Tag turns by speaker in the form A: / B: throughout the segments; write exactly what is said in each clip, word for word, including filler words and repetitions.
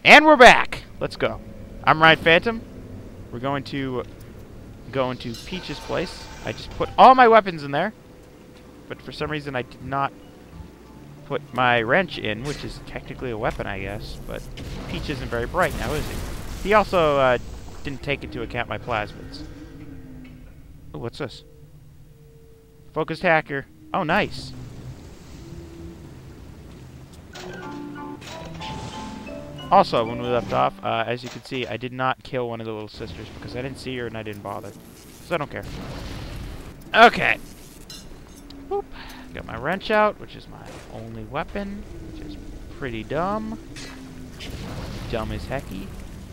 A: And we're back. Let's go. I'm Ryan Phantom. We're going to go into Peach's place. I just put all my weapons in there, but for some reason I did not put my wrench in, which is technically a weapon, I guess. But Peach isn't very bright now, is he? He also uh, didn't take into account my plasmids. Oh, what's this? Focused hacker. Oh, nice. Also, when we left off, uh, as you can see, I did not kill one of the little sisters because I didn't see her and I didn't bother. So I don't care. Okay. Boop. Got my wrench out, which is my only weapon, which is pretty dumb. Dumb as hecky.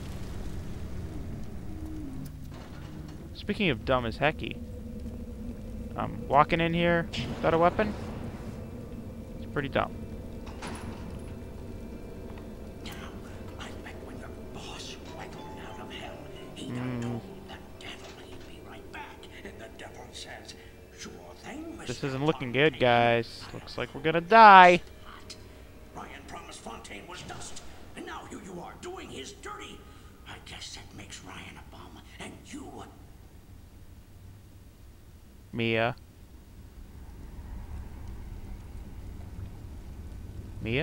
A: Speaking of dumb as hecky, um, walking in here without a weapon, it's pretty dumb. Mm. This isn't looking good, guys. Looks like we're gonna die.
B: Ryan promised Fontaine was dust, and now here you are doing his dirty. I guess that makes Ryan a bum, and you.
A: Mia. Mia?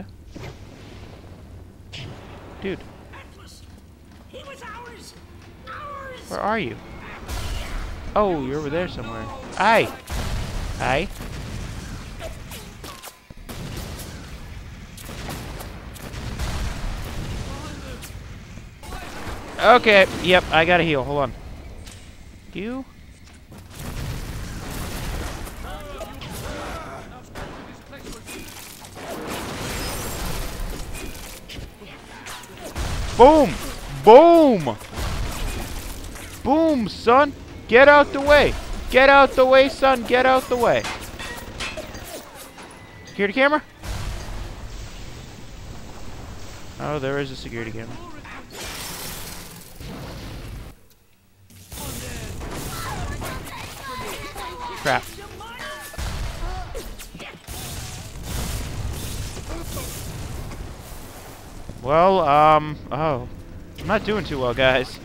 A: Dude.
B: Atlas, he was ours. Ours.
A: Where are you? Oh, you're over there somewhere. Hi. Hi. Okay. Yep, I gotta heal. Hold on. You? Boom! Boom! Boom, son! Get out the way! Get out the way, son! Get out the way! Security camera? Oh, there is a security camera. Crap. Well, um, oh. I'm not doing too well, guys.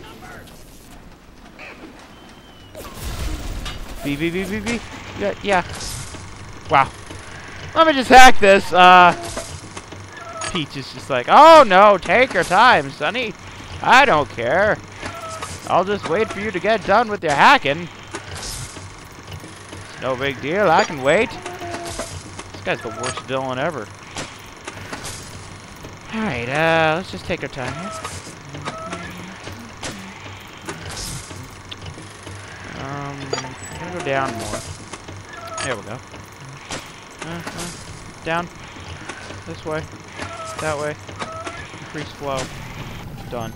A: B, B, B, B, B. Yeah, yeah. Wow. Let me just hack this. Uh, Peach is just like, oh no, take your time, Sonny. I don't care. I'll just wait for you to get done with your hacking. It's no big deal. I can wait. This guy's the worst villain ever. Alright, uh, let's just take our time here. Um, I'm gonna go down more. There we go. Uh, uh, down. This way. That way. Increase flow. Done.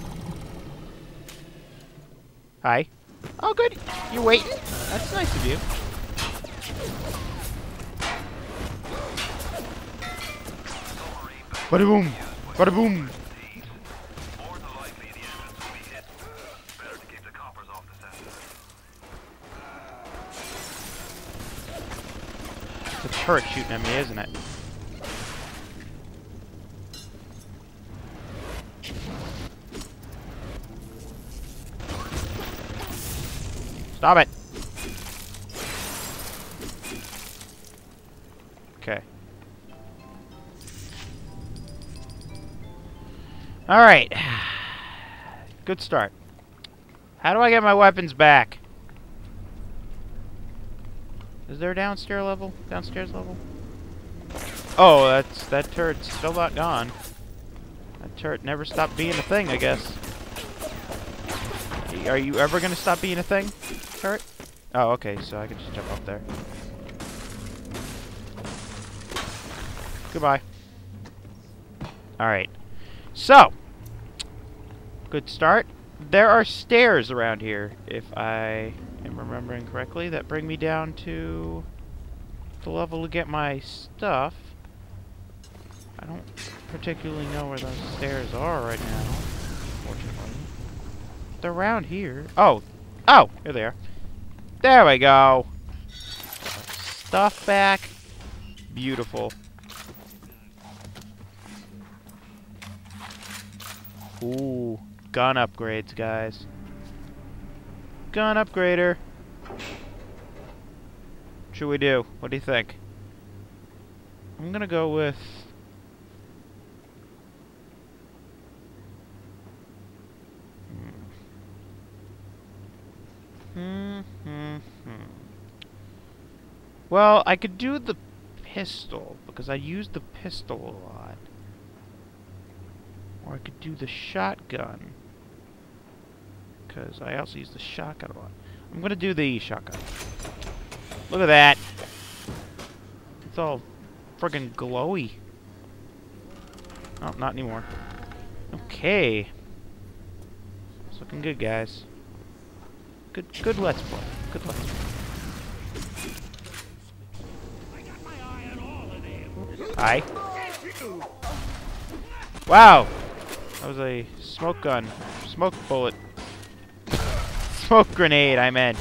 A: Hi. Oh, good. You waiting? That's nice of you. Bada boom. Bada boom. It's a turret shooting at me, isn't it? Stop it. Okay. Alright. Good start. How do I get my weapons back? Is there a downstairs level? Downstairs level? Oh, that's that turret's still not gone. That turret never stopped being a thing, I guess. Are you ever gonna stop being a thing, turret? Oh, okay, so I can just jump up there. Goodbye. Alright. So, good start. There are stairs around here, if I am remembering correctly, that bring me down to the level to get my stuff. I don't particularly know where those stairs are right now, fortunately. They're around here. Oh! Oh! Here they are. There we go! Stuff back. Beautiful. Ooh, gun upgrades, guys. Gun upgrader. What should we do? What do you think? I'm gonna go with... Hmm. Hmm. Hmm. Well, I could do the pistol, because I use the pistol a lot. Or I could do the shotgun, because I also use the shotgun a lot. I'm gonna do the shotgun. Look at that! It's all friggin' glowy. Oh, not anymore. Okay. It's looking good, guys. Good, good let's play. Good let's play. Hi. Wow! That was a smoke gun. Smoke bullet. Smoke grenade, I meant.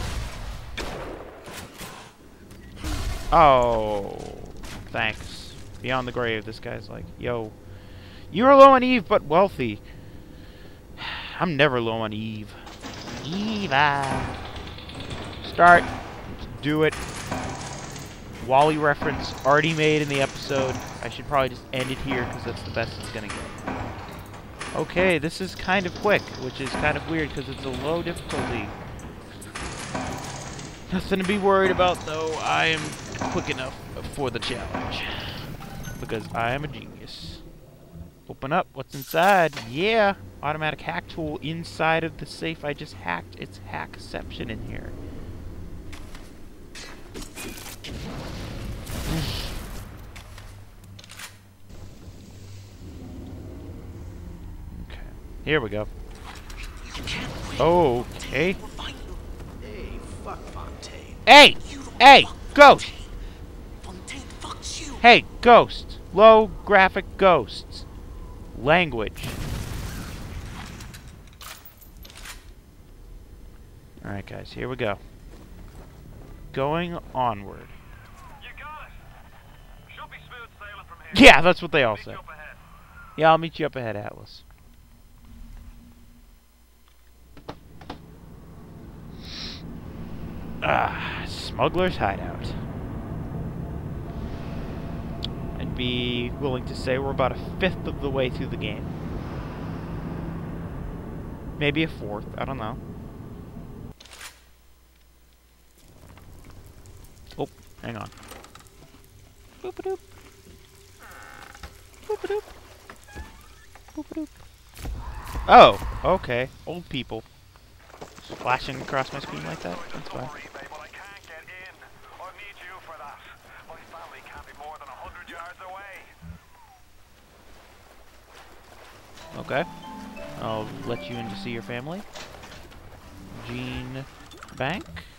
A: Oh. Thanks. Beyond the grave, this guy's like, yo. You're low on Eve, but wealthy. I'm never low on Eve. Eva. Start. Let's do it. Wally reference already made in the episode. I should probably just end it here because that's the best it's gonna get. Okay, this is kind of quick, which is kind of weird because it's a low difficulty. Nothing to be worried about though. I am quick enough for the challenge because I am a genius. Open up. What's inside? Yeah, automatic hack tool inside of the safe I just hacked. It's hackception in here. Okay, here we go. Okay.
B: Hey, fuck Fontaine.
A: Hey! Hey! Ghost!
B: Fontaine fucks you.
A: Hey, ghost! Low graphic ghosts. Language. Alright, guys, here we go. Going onward.
C: You got it. Should be smooth sailing from here.
A: Yeah, that's what they all
C: Meet
A: say.
C: you up ahead.
A: Yeah, I'll meet you up ahead, Atlas. Ah, Smuggler's Hideout. I'd be willing to say we're about a fifth of the way through the game. Maybe a fourth, I don't know. Oh, hang on. Boop-a-doop. Boop-a-doop. Boop-a-doop. Oh, okay. Old people. Flashing across my screen like that? That's fine.
C: Sorry, babe, but I can't get in. I need you for that. My family can't be more than a hundred yards away.
A: Okay. I'll let you in to see your family. Gene Bank.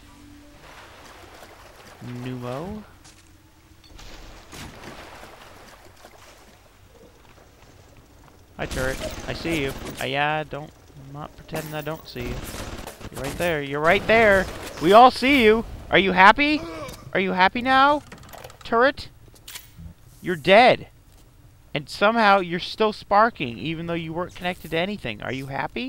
A: Numo. Hi, turret. I see you. Uh, yeah, don't. I'm not pretending I don't see you. You're right there. You're right there. We all see you. Are you happy? Are you happy now, turret? You're dead. And somehow you're still sparking, even though you weren't connected to anything. Are you happy?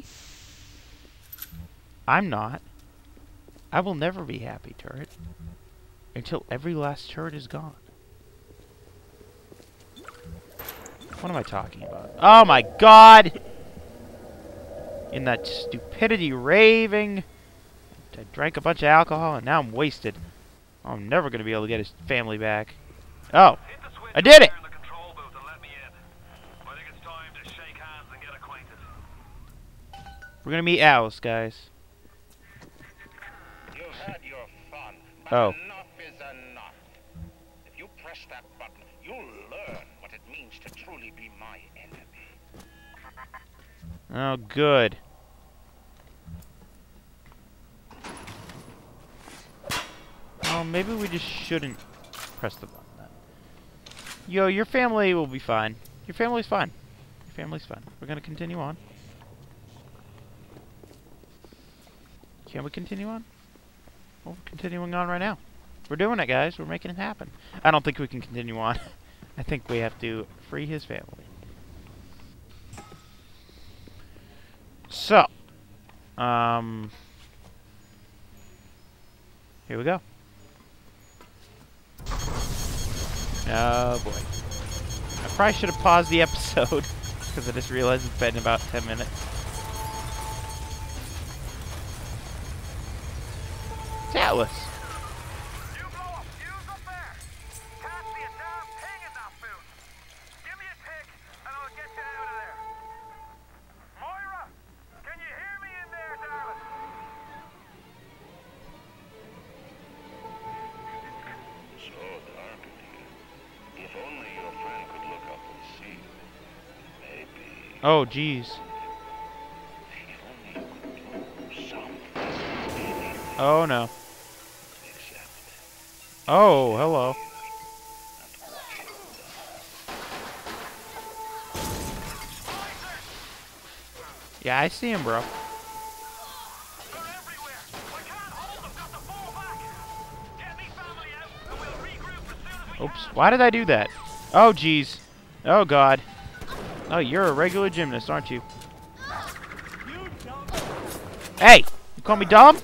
A: I'm not. I will never be happy, turret. Until every last turret is gone. What am I talking about? Oh my god! In that stupidity raving. I drank a bunch of alcohol and now I'm wasted. I'm never going to be able to get his family back. Oh, I did it! We're going to meet Alice, guys.
D: You've had your fun, but
A: Oh.
D: enough is enough. If you press that button, you'll learn what it means to truly be my enemy.
A: Oh, good. Oh, maybe we just shouldn't press the button then. Yo, your family will be fine. Your family's fine. Your family's fine. We're gonna continue on. Can we continue on? Well, we're continuing on right now. We're doing it, guys. We're making it happen. I don't think we can continue on. I think we have to free his family. So, um, here we go. Oh boy. I probably should have paused the episode because I just realized it's been about ten minutes. It's Atlas.
C: You blow a fuse up there. Can't see a damn thing in that booth. Give me a tick, and I'll get you out of there. Moira, can you hear me in there, darling?
D: So dark in here. If only your friend could look up and see. Maybe.
A: Oh, jeez.
D: If only you could do something.
A: Oh no.
D: Except
A: Oh, hello. Yeah, I see him, bro.
C: They're everywhere. I can't hold them. Got to fall back. Get me family out, and we'll regroup as soon as we
A: Oops. Why did I do that? Oh, jeez. Oh, God. Oh, you're a regular gymnast, aren't you? Hey! You call me dumb?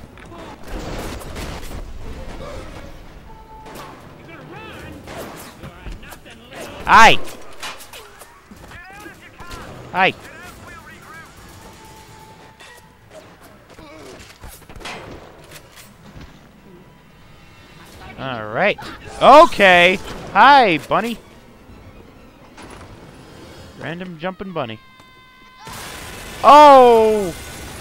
A: Hi! Hi! Alright. Okay! Hi, bunny! Random jumping bunny. Oh!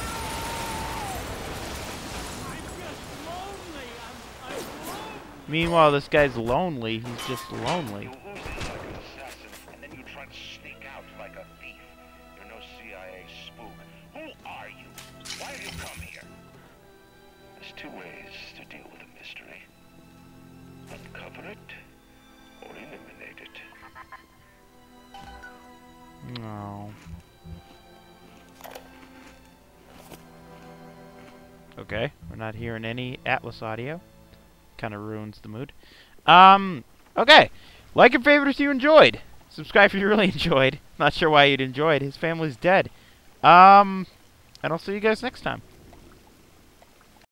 A: Meanwhile, this guy's lonely. He's just lonely.
D: You ooze in like an assassin, and then you try to sneak out like a thief. You're no C I A spook. Who are you? Why have you come here? There's two ways to deal with a mystery. Uncover it, or eliminate it.
A: No. Okay, we're not hearing any Atlas audio. Kind of ruins the mood. Um, okay. Like and favorite if you enjoyed. Subscribe if you really enjoyed. Not sure why you'd enjoy it. His family's dead. Um, and I'll see you guys next time.